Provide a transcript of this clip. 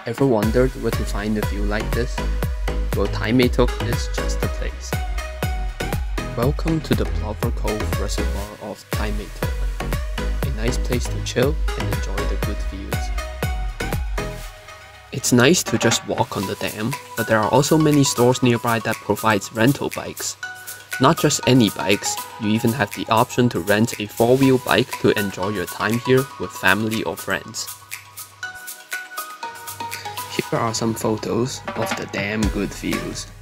Ever wondered where to find a view like this? Well, Tai Mei Tuk is just the place. Welcome to the Plover Cove Reservoir of Tai Mei Tuk. A nice place to chill and enjoy the good views. It's nice to just walk on the dam, but there are also many stores nearby that provides rental bikes. Not just any bikes, you even have the option to rent a 4-wheel bike to enjoy your time here with family or friends. Here are some photos of the damn good views.